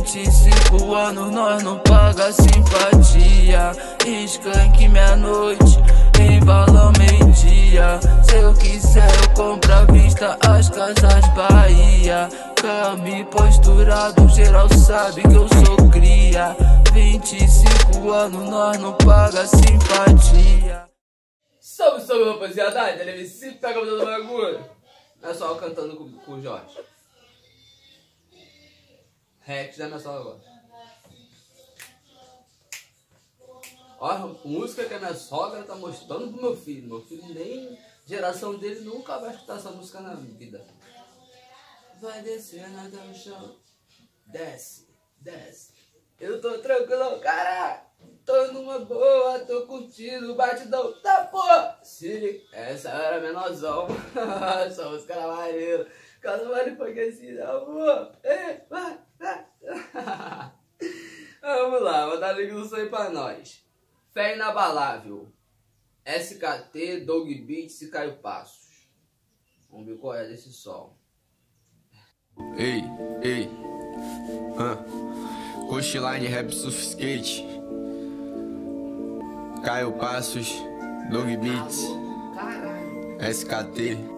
25 anos nós não paga simpatia. Skank meia-noite, embalão meio-dia. Se eu quiser eu compro à vista as casas Bahia. Cami posturado, geral sabe que eu sou cria. 25 anos nós não paga simpatia. Salve, salve rapaziada, ele se pega o bagulho. Não é só eu cantando com o Jorge. Rex da minha sogra agora. Olha a música que a minha sogra tá mostrando pro meu filho. Meu filho nem geração dele nunca vai escutar essa música na vida. Vai descendo até o chão. Desce, desce. Eu tô tranquilo, cara. Tô numa boa, tô curtindo o batidão. Tá porra! Se liga. Essa era menorzão. Essa música era maneira. Caso vale foi assim, amor. Vai. Vamos lá, vou dar ligação aí pra nós. Fé inabalável. SKT, Dog Beats e Caio Passos. Vamos ver qual é desse som. Ei. Coachline, Rap Surf Skate, Caio Passos, Dog Beats, SKT.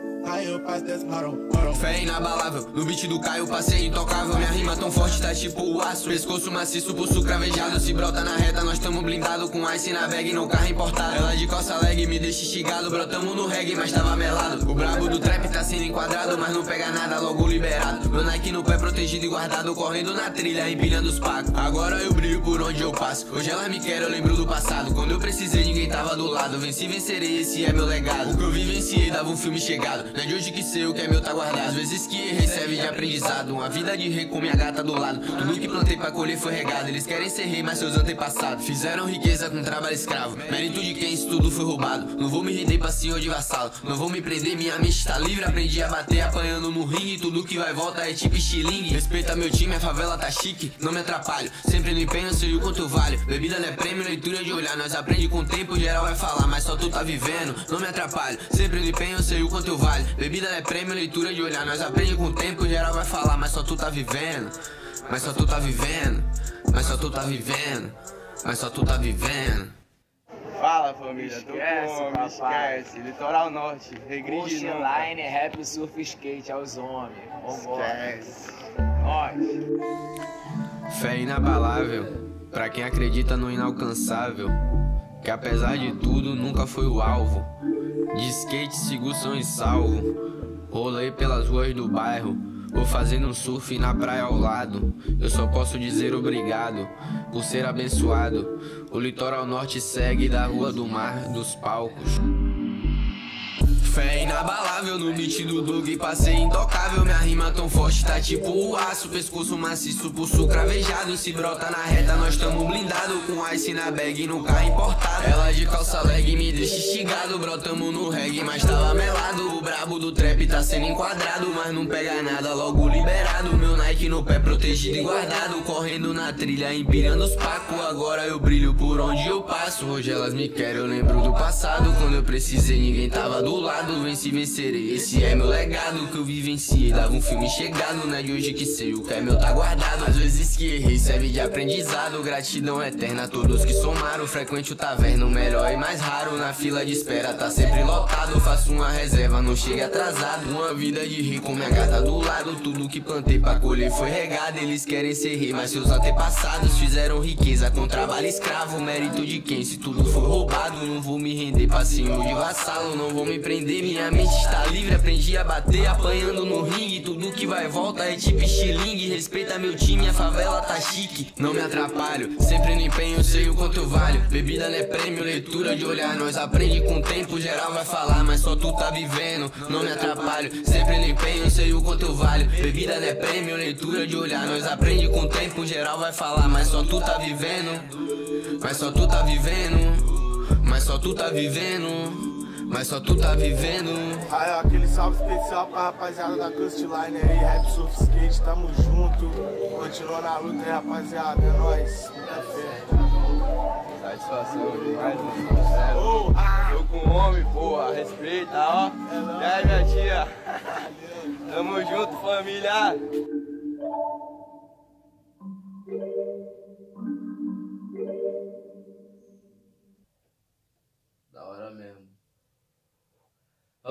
Fé inabalável, no beat do Caio passei intocável. Minha rima tão forte, tá tipo o aço. Pescoço maciço, pulso cravejado. Se brota na reta, nós tamo blindado. Com ice na bag, no carro importado. Ela de calça leg, me deixa instigado. Brotamos no reggae, mas tava melado. O brabo do trap tá sendo enquadrado, mas não pega nada, logo liberado. Meu Nike no pé protegido e guardado. Correndo na trilha, empilhando os pacos. Agora eu brilho por onde eu passo. Hoje elas me querem, eu lembro do passado. Quando eu precisei, ninguém tava do lado. Venci, vencerei, esse é meu legado. O que eu vivenciei, dava um filme chegado. Não é de hoje que sei o que é meu tá guardado. Às vezes que errei serve de aprendizado. Uma vida de rei com minha gata do lado. Tudo que plantei pra colher foi regado. Eles querem ser rei, mas seus antepassados fizeram riqueza com trabalho escravo. Mérito de quem isso tudo foi roubado. Não vou me render pra senhor de vassalo. Não vou me prender, minha mente tá livre. Aprendi a bater apanhando no ringue. Tudo que vai e volta é tipo estilingue. Respeita meu time, a favela tá chique. Não me atrapalho, sempre no empenho, sei o quanto eu valho. Bebida não é prêmio, leitura de olhar. Nós aprende com o tempo, geral vai falar, mas só tu tá vivendo. Não me atrapalho, sempre no empenho, sei o quanto eu valho. Bebida não é prêmio, leitura de olhar. Nós aprende com o tempo, geral vai falar, mas só tu tá vivendo. Mas só tu tá vivendo. Mas só tu tá vivendo. Mas só tu tá vivendo. Fala família, tô com homem, esquece. Litoral Norte, regride não. Coachline, Rap Surf Skate aos homens. Esquece. Nós. Fé inabalável, pra quem acredita no inalcançável. Que apesar de tudo nunca foi o alvo. De skate sigo são e salvo. Rolei pelas ruas do bairro, vou fazendo um surf na praia ao lado. Eu só posso dizer obrigado por ser abençoado. O litoral norte segue da rua do mar, dos palcos. Fé inabalável no beat do Doug, passei intocável. Minha rima tão forte, tá tipo o aço. Pescoço maciço, pulso cravejado. Se brota na reta, nós tamo blindado. Com ice na bag, no carro importado. Ela de calça leg, me deixa instigado. Brotamo no reggae, mas tava melado. O brabo do trap tá sendo enquadrado, mas não pega nada, logo liberado. Meu Nike no pé protegido e guardado. Correndo na trilha, empilhando os pacos. Agora eu brilho por onde eu passo. Hoje elas me querem, eu lembro do passado. Quando eu precisei, ninguém tava do lado. Venci, vencerei, esse é meu legado. Que eu vivenciei, dava um filme chegado. Não é de hoje que sei o que é meu tá guardado. Às vezes que errei serve de aprendizado. Gratidão eterna a todos que somaram. Frequente o taverna, o melhor e mais raro. Na fila de espera tá sempre lotado. Faço uma reserva, não chegue atrasado. Uma vida de rei com minha gata do lado. Tudo que plantei pra colher foi regado. Eles querem ser rei, mas seus antepassados fizeram riqueza com trabalho escravo. Mérito de quem se tudo foi roubado. Não vou me render pra senhor de vassalo. Não vou me prender, minha mente está livre, aprendi a bater apanhando no ringue. Tudo que vai e volta é tipo estilingue. Respeita meu time, a favela tá chique. Não me atrapalho, sempre no empenho, sei o quanto eu valho. Bebida não é prêmio, leitura de olhar. Nós aprende com o tempo, geral vai falar, mas só tu tá vivendo. Não me atrapalho, sempre no empenho, sei o quanto eu valho. Bebida não é prêmio, leitura de olhar. Nós aprende com o tempo, geral vai falar, mas só tu tá vivendo. Mas só tu tá vivendo. Mas só tu tá vivendo. Mas só tu tá vivendo. Aí ó, aquele salve especial pra rapaziada da Coastline aí, Rap Surf Skate, tamo junto. Continua na luta aí, rapaziada, é nóis. Satisfação demais, mano. Tô com homem, porra, respeita, ó. E aí, minha tia? Tamo junto, família.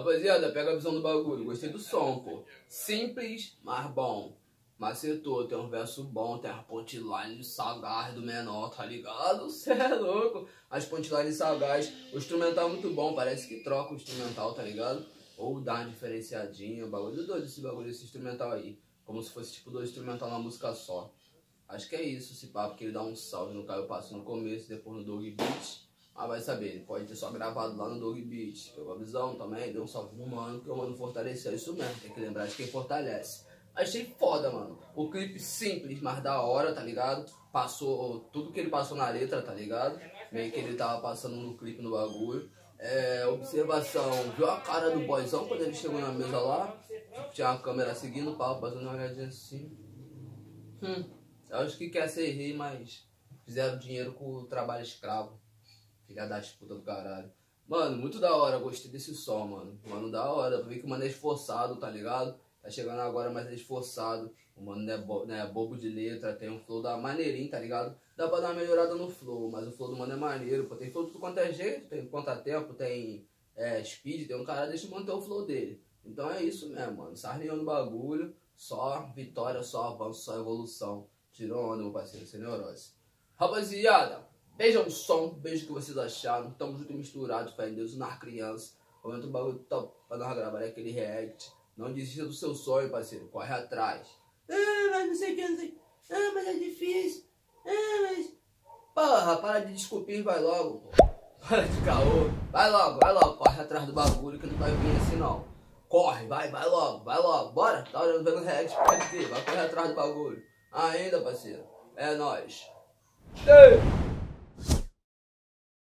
Rapaziada, pega a visão do bagulho. Gostei do som, pô. Simples, mas bom. Macetou, tem um verso bom, tem as punchline sagaz do menor, tá ligado? Cê é louco. As punchline sagaz, o instrumental é muito bom, parece que troca o instrumental, tá ligado? Ou dá uma diferenciadinha, bagulho doido esse bagulho, esse instrumental aí. Como se fosse tipo 2 instrumental numa música só. Acho que é isso, esse papo, que ele dá um salve no Caio Passo no começo, depois no Dog Beat. Mas vai saber, ele pode ter só gravado lá no Dog Beat. Pegou a visão também, deu um salve no mano, porque o mano fortaleceu isso mesmo, tem que lembrar de quem fortalece. Achei foda, mano. O clipe simples, mas da hora, tá ligado? Passou tudo que ele passou na letra, tá ligado? Meio que ele tava passando no clipe, no bagulho. Observação, viu a cara do boyzão quando ele chegou na mesa lá? Tipo, tinha uma câmera seguindo o pau, passando uma olhadinha assim. Eu acho que quer ser rei, mas fizeram dinheiro com o trabalho escravo. Filha da puta do caralho. Mano, muito da hora, gostei desse som, mano. Mano, da hora. Ver que o mano é esforçado, tá ligado? Tá chegando agora, mas é esforçado. O mano não é bobo de letra, tem um flow da maneirinho, tá ligado? Dá pra dar uma melhorada no flow, mas o flow do mano é maneiro, pô. Tem flow tudo quanto é jeito, tem contratempo, tem speed, tem um cara, deixa eu manter o flow dele. Então é isso mesmo, mano. Sarneou no bagulho, só vitória, só avanço, só evolução. Tirou onda, meu parceiro, sem neurose. Rapaziada, beijam o som, beijo o que vocês acharam. Tamo junto e misturado, fé em Deus, nas crianças. Momento o bagulho top pra nós gravar aquele react. Não desista do seu sonho, parceiro. Corre atrás. Mas não sei o que, não sei. Mas é difícil. Mas... Porra, para de desculpinha e vai logo, pô. Para de caô. Vai logo. Corre atrás do bagulho que não vai vir assim, não. Corre, vai logo. Bora. Tá olhando, vendo react, pode ter. Vai correr atrás do bagulho. Ainda, parceiro. É nóis. Ei!